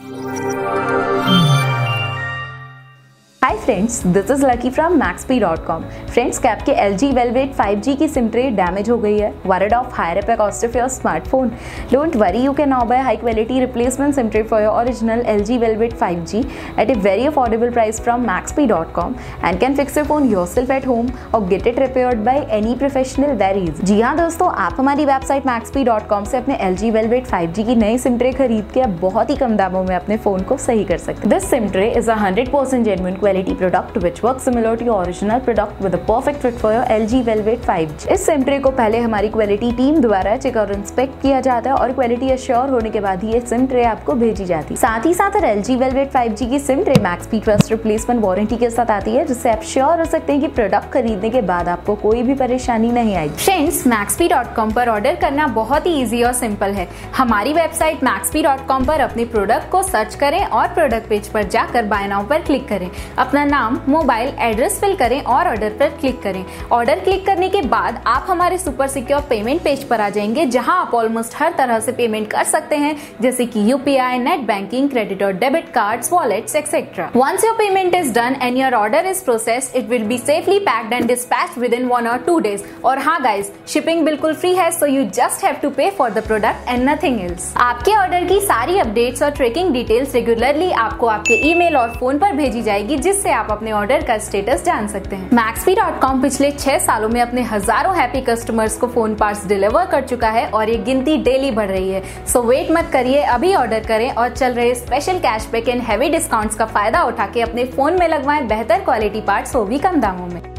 Hi friends, this is Lucky from maxp.com। Friends, क्या आपके LG Velvet 5G की SIM tray damage हो गई है? Worried of higher repair cost of your smartphone? Don't worry, you can now buy high quality replacement SIM tray for your original LG Velvet 5G at a very affordable price from maxp.com and can fix your phone yourself at home or get it repaired by any professional there is। जी हाँ दोस्तों, आप हमारी website maxp.com से अपने LG Velvet 5G की नई SIM tray खरीद के अब बहुत ही कम दामों में अपने फोन को सही कर सकते हैं। This SIM tray is a 100% genuine quality product which works similar to your original product with a perfect fit for your LG Velvet 5G। इस सिम ट्रे को पहले हमारी क्वालिटी टीम द्वारा चेक और इंस्पेक्ट किया जाता है और क्वालिटी एश्योर होने के बाद ही ये सिम ट्रे आपको भेजी जाती है। साथ ही साथ LG Velvet 5G की SIM tray maxp trust replacement warranty के साथ आती है, जिससे आप श्योर हो सकते हैं कि प्रोडक्ट खरीदने के बाद आपको कोई भी परेशानी नहीं आएगी। फ्रेंड्स, maxp.com पर ऑर्डर करना बहुत ही इजी और सिंपल है। हमारी वेबसाइट maxp.com पर अपने प्रोडक्ट को सर्च करें और प्रोडक्ट पेज पर जाकर बाय नाउ पर क्लिक करें। अपना नाम, मोबाइल एड्रेस फिल करें और ऑर्डर पर क्लिक करें। ऑर्डर क्लिक करने के बाद आप हमारे सुपर सिक्योर पेमेंट पेज पर आ जाएंगे, जहां आप ऑलमोस्ट हर तरह से पेमेंट कर सकते हैं, जैसे कि UPI, नेट बैंकिंग, क्रेडिट और debit cards, wallets etcetera. Once your payment is done and your order is processed, it will be safely packed and dispatched within 1 or 2 days। और हाँ गाइस, शिपिंग बिल्कुल free है, so you just have to pay for the product and nothing else. आपके order की सारी updates और tracking details regularly आपको आपके ईमेल और फोन पर भेजी जाएगी, जिससे आप अपने ऑर्डर का स्टेटस जान सकते हैं। maxp.com पिछले 6 सालों में अपने हजारों हैप्पी कस्टमर्स को फोन पार्ट्स डिलीवर कर चुका है और ये गिनती डेली बढ़ रही है। सो वेट मत करिए, अभी ऑर्डर करें और चल रहे special cashback and heavy discounts का फायदा उठा के अपने फोन में लगवाएं बेहतर क्वालिटी पार्ट्स, वो भी कम दामों में।